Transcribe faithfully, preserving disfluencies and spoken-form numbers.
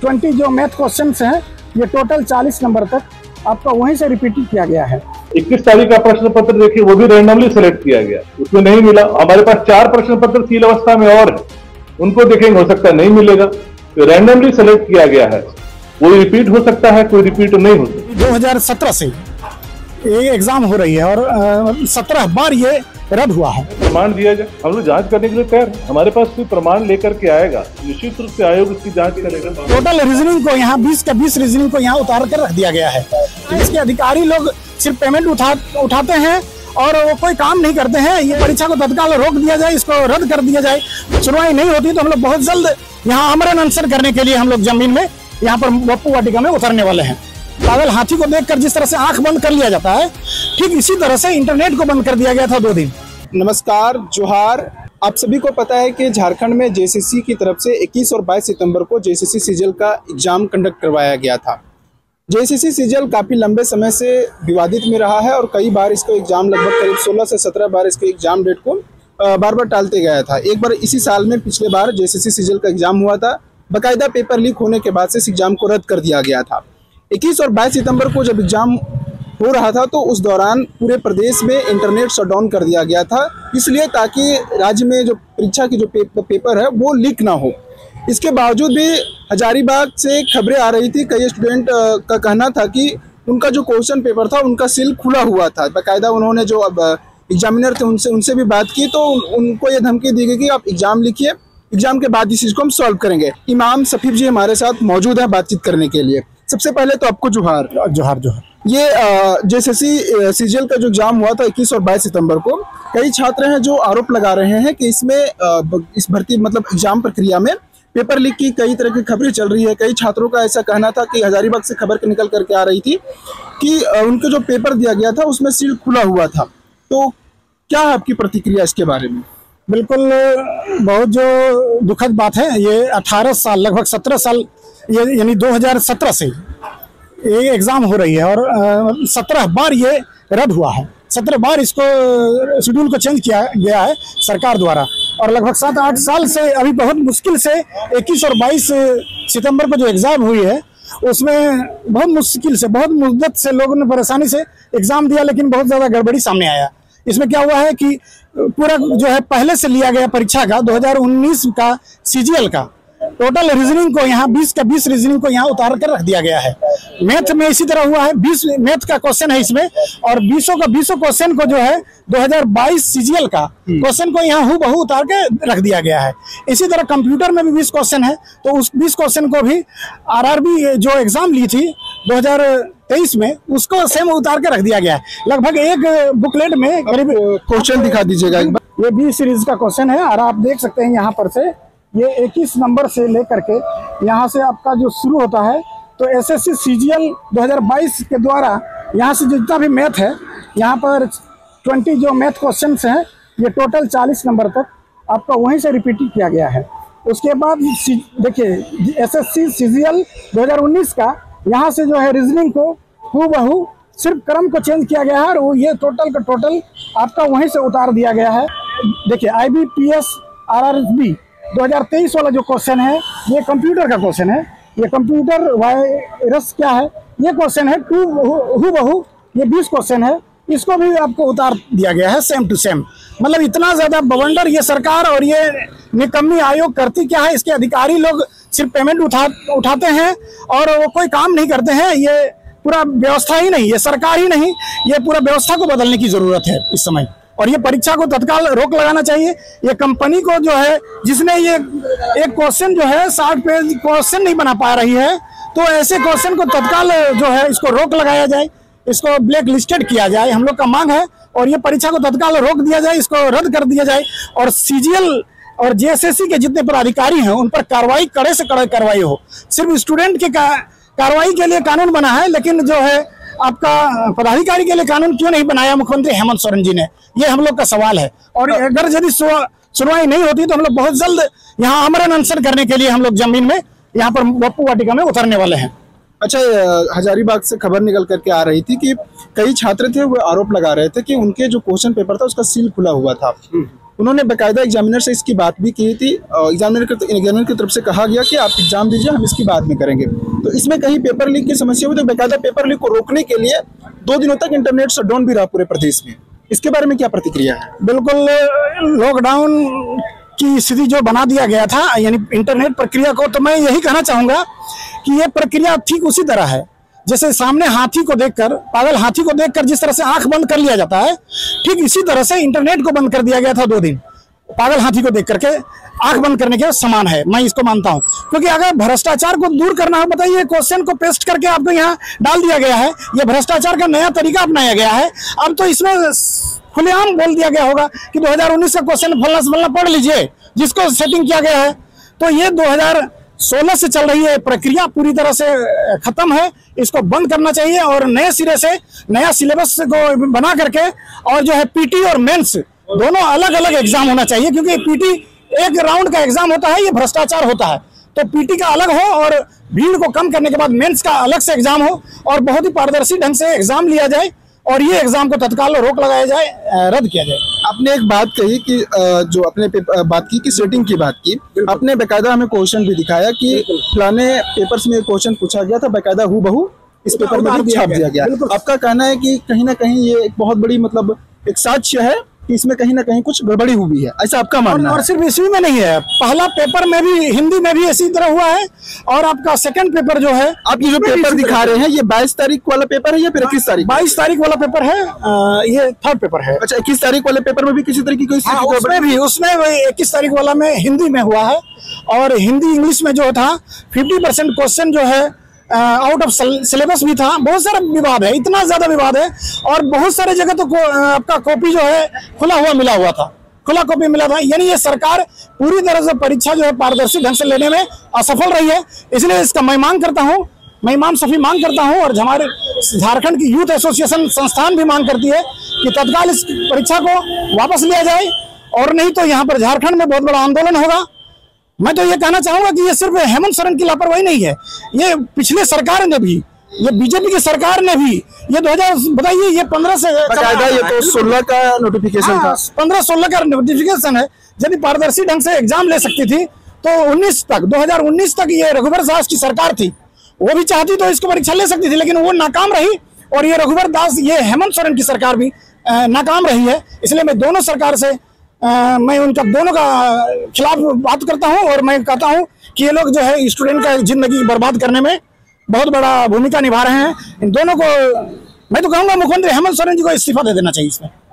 बीस जो math question हैं ये टोटल चालीस नंबर तक आपका वहीं से रिपीट किया गया है। इक्कीस तारीख का प्रश्न पत्र देखिए, वो भी रैंडमली सेलेक्ट किया गया, उसमें नहीं मिला। हमारे पास चार प्रश्न पत्र सील अवस्था में और है, उनको देखेंगे, हो सकता है नहीं मिलेगा। तो रैंडमली सेलेक्ट किया गया है, कोई रिपीट हो सकता है, कोई रिपीट नहीं हो सकता। दो हज़ार सत्रह से ये एग्जाम हो रही है और सत्रह बार ये रद्द हुआ है। प्रमाण दिया जाए, हम लोग जांच करने के लिए तैयार हैं। हमारे पास कोई प्रमाण लेकर के आएगा, निश्चित रूप से आयोग उसकी जांच करेगा। टोटल रीजनिंग को यहाँ बीस का बीस रीजनिंग को यहाँ उतार कर रख दिया गया है। इसके अधिकारी लोग सिर्फ पेमेंट उठा उठाते हैं और वो कोई काम नहीं करते हैं। ये परीक्षा को तत्काल रोक दिया जाए, इसको रद्द कर दिया जाए। सुनवाई नहीं होती तो हम लोग बहुत जल्द यहाँ आमरण अनशन करने के लिए हम लोग जमीन में यहाँ पर बप्पू वाटिका में उतरने वाले हैं। पागल हाथी को देखकर जिस तरह से आंख बंद कर लिया जाता है, ठीक इसी तरह से इंटरनेट को बंद कर दिया गया था दो दिन। नमस्कार, जोहार। आप सभी को पता है कि झारखंड में जेसीसी की तरफ से इक्कीस और बाईस सितंबर को जेसीसी सीजीएल का एग्जाम कंडक्ट करवाया गया था। जेसीसी सीजीएल काफ़ी लंबे समय से विवादित में रहा है और कई बार इसको एग्जाम लगभग करीब सोलह से सत्रह बार इसके एग्जाम डेट को बार बार टालते गया था। एक बार इसी साल में पिछले बार जेसीसी सीजीएल का एग्जाम हुआ था, बाकायदा पेपर लीक होने के बाद से इस एग्जाम को रद्द कर दिया गया था। इक्कीस और बाईस सितंबर को जब एग्जाम हो रहा था तो उस दौरान पूरे प्रदेश में इंटरनेट शटडाउन कर दिया गया था, इसलिए ताकि राज्य में जो परीक्षा की जो पे, पेपर है वो लीक ना हो। इसके बावजूद भी हजारीबाग से खबरें आ रही थी, कई स्टूडेंट का कहना था कि उनका जो क्वेश्चन पेपर था उनका सील खुला हुआ था। बाकायदा उन्होंने जो अब एग्जामिनर थे उनसे उनसे भी बात की तो उन, उनको ये धमकी दी गई कि आप एग्जाम लिखिए, एग्जाम के बाद इस चीज़ को हम सॉल्व करेंगे। इमाम सफीफ जी हमारे साथ मौजूद हैं बातचीत करने के लिए। सबसे पहले तो आपको जोहार। जोहार जोहार। ये जेसीसी सीजीएल का जो एग्जाम हुआ था इक्कीस और बाईस सितंबर को, कई छात्र हैं जो आरोप लगा रहे हैं कि इसमें इस भर्ती मतलब एग्जाम प्रक्रिया में पेपर लीक की कई तरह की खबरें चल रही है। कई छात्रों का ऐसा कहना था कि हजारीबाग से खबर निकल करके आ रही थी कि उनको जो पेपर दिया गया था उसमें सील खुला हुआ था। तो क्या है आपकी प्रतिक्रिया इसके बारे में? बिल्कुल, बहुत जो दुखद बात है। ये अठारह साल लगभग सत्रह साल ये यानी दो हज़ार सत्रह से ये एग्ज़ाम हो रही है और सत्रह बार ये रद्द हुआ है। सत्रह बार इसको शेड्यूल को चेंज किया गया है सरकार द्वारा और लगभग सात आठ साल से अभी बहुत मुश्किल से इक्कीस और बाईस सितंबर को जो एग्ज़ाम हुई है उसमें बहुत मुश्किल से बहुत मुद्दत से लोगों ने परेशानी से एग्ज़ाम दिया, लेकिन बहुत ज़्यादा गड़बड़ी सामने आया। इसमें क्या हुआ है कि पूरा जो है पहले से लिया गया परीक्षा का दो हज़ार उन्नीस का सीजीएल का टोटल रीजनिंग को यहाँ बीस का बीस रीजनिंग को यहाँ उतार कर रख दिया गया है। मैथ में इसी तरह हुआ है, बीस मैथ का क्वेश्चन है इसमें और बीसों का बीसों क्वेश्चन को जो है दो हज़ार बाईस सीजीएल का क्वेश्चन को यहाँ हूबहू उतार के रख दिया गया है। इसी तरह कंप्यूटर में भी बीस क्वेश्चन है तो उस बीस क्वेश्चन को भी आरआरबी जो एग्जाम ली थी दो हज़ार तेईस में उसको सेम उतार के रख दिया गया है। लगभग एक बुकलेट में करीब क्वेश्चन दिखा दीजिएगा एक बार। ये बी सीरीज का क्वेश्चन है और आप देख सकते हैं यहाँ पर से ये इक्कीस नंबर से लेकर के यहाँ से आपका जो शुरू होता है तो एसएससी सीजीएल दो हज़ार बाईस के द्वारा यहाँ से जितना भी मैथ है यहाँ पर बीस जो मैथ क्वेश्चंस हैं ये टोटल चालीस नंबर तक आपका वहीं से रिपीट किया गया है। उसके बाद देखिए एसएससी सीजीएल दो हज़ार उन्नीस का यहाँ से जो है रीजनिंग को हूबहू सिर्फ क्रम को चेंज किया गया है और ये टोटल का टोटल आपका वहीं से उतार दिया गया है। देखिए आईबीपीएस आरआरबी दो हज़ार तेईस वाला जो क्वेश्चन है ये कंप्यूटर का क्वेश्चन है। ये कंप्यूटर वायरस क्या है ये क्वेश्चन है टू हूबहू ये बीस क्वेश्चन है, इसको भी आपको उतार दिया गया है सेम टू सेम। मतलब इतना ज़्यादा बवंडर ये सरकार और ये निकम्मी आयोग करती क्या है। इसके अधिकारी लोग सिर्फ पेमेंट उठा उठाते हैं और वो कोई काम नहीं करते हैं। ये पूरा व्यवस्था ही नहीं, ये सरकार ही नहीं, ये पूरा व्यवस्था को बदलने की ज़रूरत है इस समय और ये परीक्षा को तत्काल रोक लगाना चाहिए। ये कंपनी को जो है जिसने ये एक क्वेश्चन जो है साठ पेज क्वेश्चन नहीं बना पा रही है तो ऐसे क्वेश्चन को तत्काल जो है इसको रोक लगाया जाए, इसको ब्लैक लिस्टेड किया जाए। हम लोग का मांग है और ये परीक्षा को तत्काल रोक दिया जाए, इसको रद्द कर दिया जाए और सीजीएल और जेएसएससी के जितने पदाधिकारी हैं उन पर कार्रवाई कड़े से कड़े कार्रवाई हो। सिर्फ स्टूडेंट की कार्रवाई के लिए कानून बना है, लेकिन जो है आपका पदाधिकारी के लिए कानून क्यों नहीं बनाया मुख्यमंत्री हेमंत सोरेन जी ने, ये हम लोग का सवाल है। और अगर यदि सुनवाई नहीं होती तो हम लोग बहुत जल्द यहाँ आमरण अनशन करने के लिए हम लोग जमीन में यहाँ पर बप्पू वाटिका में उतरने वाले हैं। अच्छा, हजारीबाग से खबर निकल करके आ रही थी कि कई छात्र थे वो आरोप लगा रहे थे कि उनके जो क्वेश्चन पेपर था उसका सील खुला हुआ था। उन्होंने बाकायदा एग्जामिनर से इसकी बात भी की थी। एग्जामिनर के एग्जामिनर की तरफ से कहा गया कि आप एग्जाम दीजिए, हम इसकी बात में करेंगे। तो इसमें कहीं पेपर लीक की समस्या हुई, तो बाकायदा पेपर लीक को रोकने के लिए दो दिनों तक इंटरनेट शटडाउन भी रहा पूरे प्रदेश में। इसके बारे में क्या प्रतिक्रिया है? बिल्कुल, लॉकडाउन की स्थिति जो बना दिया गया था यानी इंटरनेट प्रक्रिया को, तो मैं यही कहना चाहूँगा कि ये प्रक्रिया ठीक उसी तरह है जैसे सामने हाथी को देखकर, पागल हाथी को देखकर जिस तरह से आंख बंद कर लिया जाता है, ठीक इसी तरह से इंटरनेट को बंद कर दिया गया था दो दिन, पागल हाथी को देख करके आंख बंद करने के समान है, मैं इसको मानता हूं। क्योंकि अगर भ्रष्टाचार को दूर करना हो, बताइए क्वेश्चन को पेस्ट करके आपको यहाँ डाल दिया गया है, ये भ्रष्टाचार का नया तरीका अपनाया गया है। अब तो इसमें खुलेआम बोल दिया गया होगा कि दो हजार उन्नीस का क्वेश्चन फलना से फलना पढ़ लीजिए, जिसको सेटिंग किया गया है। तो ये दो हजार सोलह से चल रही है प्रक्रिया, पूरी तरह से खत्म है, इसको बंद करना चाहिए और नए सिरे से नया सिलेबस को बना करके, और जो है पीटी और मेंस दोनों अलग अलग एग्जाम होना चाहिए। क्योंकि पीटी एक राउंड का एग्जाम होता है, ये भ्रष्टाचार होता है, तो पीटी का अलग हो और भीड़ को कम करने के बाद मेंस का अलग से एग्जाम हो और बहुत ही पारदर्शी ढंग से एग्जाम लिया जाए और ये एग्जाम को तत्काल रोक लगाया जाए, रद्द किया जाए। आपने एक बात कही कि जो अपने बात की कि सेटिंग की बात की, आपने बेकायदा हमें क्वेश्चन भी दिखाया कि फलाने पेपर्स में क्वेश्चन पूछा गया था, बेकायदा हूबहू इस पेपर में भी छाप दिया गया। आपका कहना है कि कहीं ना कहीं ये एक बहुत बड़ी मतलब एक साक्ष्य है कि इसमें कहीं ना कहीं कुछ गड़बड़ी हुई है, ऐसा आपका मानना है? और सिर्फ इसी में नहीं है, पहला पेपर में भी हिंदी में भी इसी तरह हुआ है, और आपका सेकंड पेपर जो है, आप ये जो पेपर दिखा रहे हैं, ये बाईस तारीख वाला पेपर है या फिर इक्कीस तारीख? बाईस तारीख वाला पेपर है, ये थर्ड पेपर है। अच्छा, इक्कीस तारीख वाले पेपर में भी किसी तरह की कोई हाँ, उसमें भी उसमें इक्कीस तारीख वाला में हिंदी में हुआ है, और हिंदी इंग्लिश में जो था फिफ्टी परसेंट क्वेश्चन जो है आउट ऑफ सिलेबस भी था। बहुत सारा विवाद है, इतना ज्यादा विवाद है, और बहुत सारे जगह तो आपका कॉपी जो है खुला हुआ मिला हुआ था, खुला कॉपी मिला था। यानी ये सरकार पूरी तरह से परीक्षा जो है पारदर्शी ढंग से लेने में असफल रही है। इसलिए इसका मैं मांग करता हूँ, मैं इमाम शफी मांग करता हूँ, और हमारे झारखंड की यूथ एसोसिएशन संस्थान भी मांग करती है कि तत्काल इस परीक्षा को वापस लिया जाए, और नहीं तो यहाँ पर झारखंड में बहुत बड़ा आंदोलन होगा। मैं तो ये कहना चाहूंगा कि ये सिर्फ हेमंत सोरेन की लापरवाही नहीं है, ये पिछले सरकार ने भी, ये बीजेपी की सरकार ने भी, ये दो हजार बताइए ये पंद्रह से ये तो सोलह का नोटिफिकेशन था, पंद्रह सोलह का नोटिफिकेशन है। यदि पारदर्शी ढंग से एग्जाम ले सकती थी तो उन्नीस तक, दो हजार उन्नीस तक ये रघुवर दास की सरकार थी, वो भी चाहती तो इसको परीक्षा ले सकती थी, लेकिन वो नाकाम रही। और ये रघुवर दास, ये हेमंत सोरेन की सरकार भी नाकाम रही है। इसलिए मैं दोनों सरकार से आ, मैं उनका दोनों का खिलाफ बात करता हूं, और मैं कहता हूं कि ये लोग जो है स्टूडेंट का जिंदगी बर्बाद करने में बहुत बड़ा भूमिका निभा रहे हैं। इन दोनों को मैं तो कहूंगा मुख्यमंत्री हेमंत सोरेन जी को इस्तीफा दे देना चाहिए इसमें।